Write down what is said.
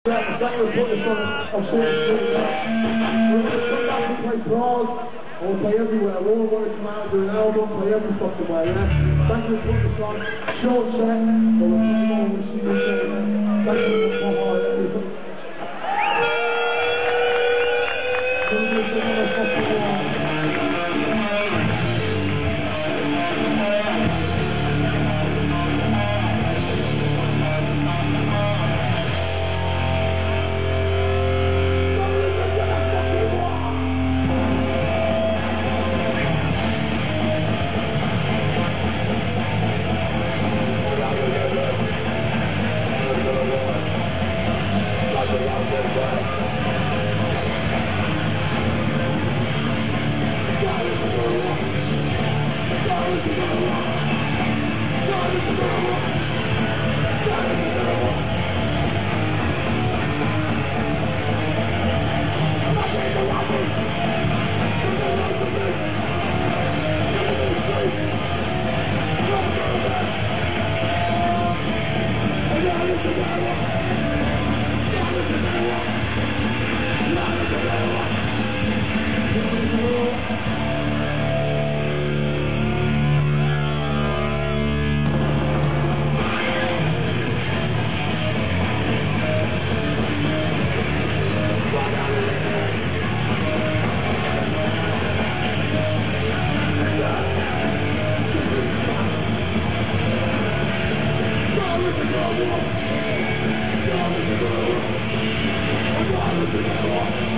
Yeah, that was put this on a sort of thing. We're going to come back and play Prague, or play everywhere. We all want to come out and do an album, play every fucking way, yeah? Thank you for putting this on. Short set, but we'll play more when we see you again. Thank you for everything. I'm